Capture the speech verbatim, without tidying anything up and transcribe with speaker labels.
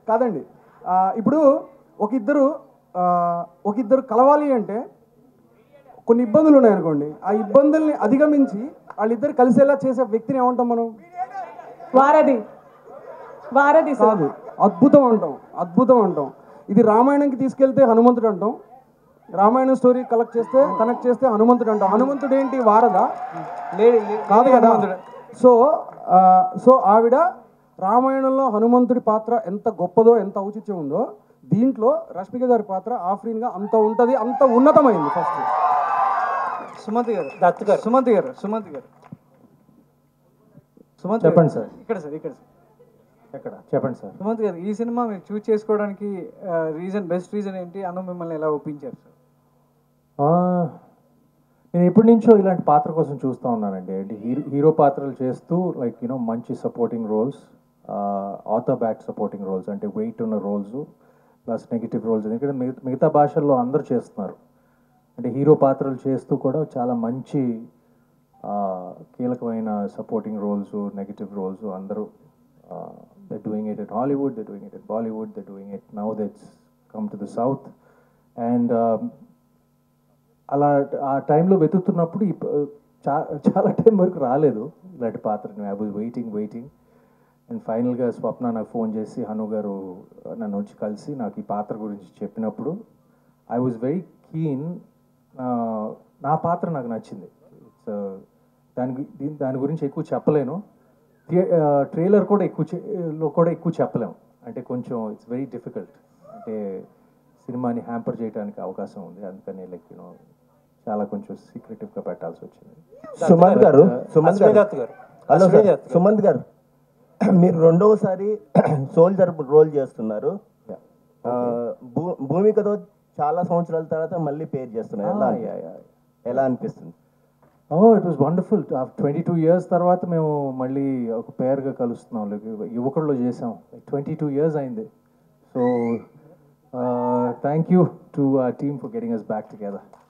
Speaker 1: కాదండి. ఇప్పుడు ఒక ఇద్దరు ఒక ఇద్దరు కలవాలి అంటే కొన్ని ఇబ్బందులు ఉన్నాయనుకోండి, ఆ ఇబ్బందుల్ని అధిగమించి వాళ్ళిద్దరు కలిసేలా చేసే వ్యక్తిని ఏమంటాం మనం?
Speaker 2: వారధి. వారధి
Speaker 1: కాదు, అద్భుతం అంటాం. అద్భుతం అంటాం. ఇది రామాయణంకి తీసుకెళ్తే హనుమంతుడు అంటాం, రామాయణం స్టోరీ కలెక్ట్ చేస్తే కనెక్ట్ చేస్తే హనుమంతుడు అంటాం. హనుమంతుడు ఏంటి, వారదా? కాదు కదా. సో సో ఆవిడ రామాయణంలో హనుమంతుడి పాత్ర ఎంత గొప్పదో, ఎంత ఔచిత్యం ఉందో, దీంట్లో రష్మిక గారి పాత్ర ఆఫ్రీన్గా అంత ఉంటుంది, అంత ఉన్నతమైంది. ఫస్ట్
Speaker 3: సుమంత్ గారు, దత్ గారు, సుమంత్ గారు, సుమంత్ గారు, సుమంత్
Speaker 4: చెప్పండి సార్.
Speaker 3: ఇక్కడ సార్, ఇక్కడ సార్,
Speaker 4: ఎక్కడ చెప్పండి సార్.
Speaker 3: సుమంత్ గారు, ఈ సినిమా మీరు చూస్ చేసుకోవడానికి రీజన్, బెస్ట్ రీజన్ ఏంటి? అను మిమ్మల్ని ఎలా ఒప్పించారు సార్?
Speaker 4: నేను ఎప్పటి నుంచో ఇలాంటి పాత్ర కోసం చూస్తూ ఉన్నానండి. అంటే హీరో హీరో పాత్రలు చేస్తూ like you know supporting roles, other back supporting roles, అంటే వెయిట్ ఉన్న రోల్స్ ప్లస్ నెగిటివ్ రోల్స్. ఎందుకంటే మిగతా మిగతా భాషల్లో అందరూ చేస్తున్నారు. అంటే హీరో పాత్రలు చేస్తూ కూడా చాలా మంచి కీలకమైన సపోర్టింగ్ రోల్స్, నెగిటివ్ రోల్స్ అందరూ they doing it at Hollywood, they doing it at Bollywood, they doing it now that's come to the south. And అలా ఆ టైంలో వెతుకుతున్నప్పుడు చా చాలా టైం వరకు రాలేదు ఇలాంటి పాత్రని. I was waiting waiting and ఫైనల్గా స్వప్న నాకు ఫోన్ చేసి హను గారు నన్ను వచ్చి కలిసి నాకు ఈ పాత్ర గురించి చెప్పినప్పుడు ఐ వాజ్ వెరీ కీన్. నా పాత్ర నాకు నచ్చింది. ఇట్స్ దాని దాని గురించి ఎక్కువ చెప్పలేను. ట్రైలర్ కూడా ఎక్కువ లో కూడా ఎక్కువ చెప్పలేము. అంటే కొంచెం ఇట్స్ వెరీ డిఫికల్ట్. అంటే సినిమాని హ్యాంపర్ చేయడానికి అవకాశం ఉంది. అందుకని లైక్ యూనో చాలా కొంచెం సీక్రెటివ్గా పెట్టాల్సి వచ్చింది.
Speaker 5: సుమంత్ గారు, సుమంత్ గారు, హలో సార్. సుమంత్ గారు, మీరు రెండవసారి సోల్జర్ రోల్ చేస్తున్నారు. భూమికతో చాలా సంవత్సరాల తర్వాత మళ్ళీ పేరు చేస్తున్నారు. ఎలా ఎలా అనిపిస్తుంది?
Speaker 4: Oh it was wonderful. Twenty two years తర్వాత మేము మళ్ళీ ఒక పేరుగా కలుస్తున్నాం. యువకుల్లో చేసాం. ట్వంటీ టూ ఇయర్స్ అయింది. So thank you to our team for getting us back together.